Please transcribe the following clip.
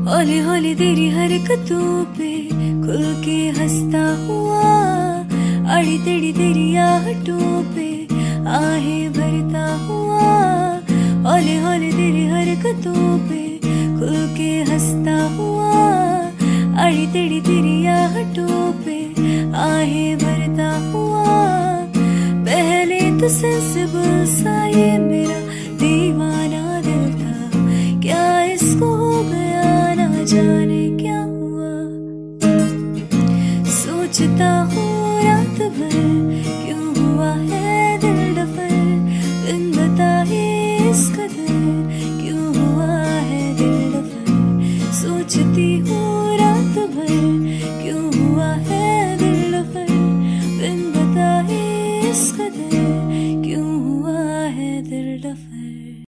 हौले हौले तेरी हरकतों पे खुल के हंसता हुआ, अड़ी टेढ़ी तेरी आहटों पे आहें भरता हुआ, हौले हौले तेरी हरकतों पे